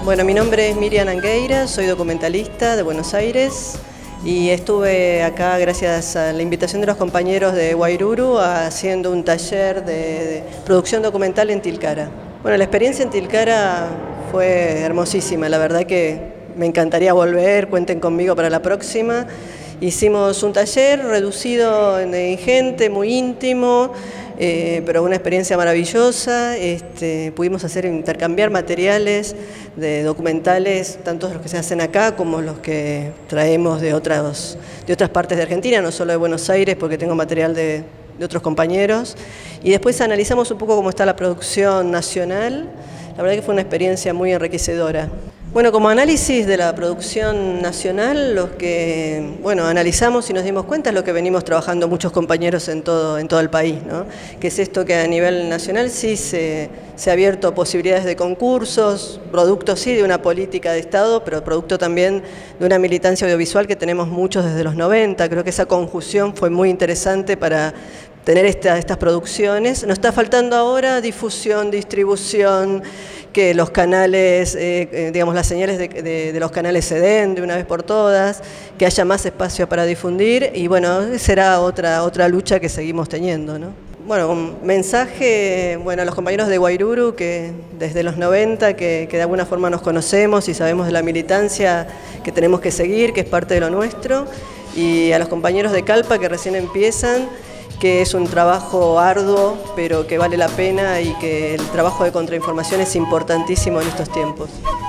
Bueno, mi nombre es Miriam Angueira, soy documentalista de Buenos Aires y estuve acá gracias a la invitación de los compañeros de Wairuru haciendo un taller de producción documental en Tilcara. Bueno, la experiencia en Tilcara fue hermosísima, la verdad que me encantaría volver, cuenten conmigo para la próxima. Hicimos un taller reducido en gente, muy íntimo, pero una experiencia maravillosa. Pudimos intercambiar materiales de documentales, tanto los que se hacen acá como los que traemos de otras partes de Argentina, no solo de Buenos Aires, porque tengo material de otros compañeros. Y después analizamos un poco cómo está la producción nacional. La verdad que fue una experiencia muy enriquecedora. Bueno, como análisis de la producción nacional, lo que analizamos y nos dimos cuenta es lo que venimos trabajando muchos compañeros en todo el país, ¿no? Que es esto que a nivel nacional sí se ha abierto posibilidades de concursos, producto sí de una política de Estado, pero producto también de una militancia audiovisual que tenemos muchos desde los 90. Creo que esa conjunción fue muy interesante para tener estas producciones. Nos está faltando ahora difusión, distribución, que los canales, digamos, las señales de los canales se den de una vez por todas, que haya más espacio para difundir y bueno, será otra lucha que seguimos teniendo, ¿no? Bueno, un mensaje a los compañeros de Wairuru, que desde los 90, que de alguna forma nos conocemos y sabemos de la militancia que tenemos que seguir, que es parte de lo nuestro, y a los compañeros de Calpa que recién empiezan, que es un trabajo arduo, pero que vale la pena y que el trabajo de contrainformación es importantísimo en estos tiempos.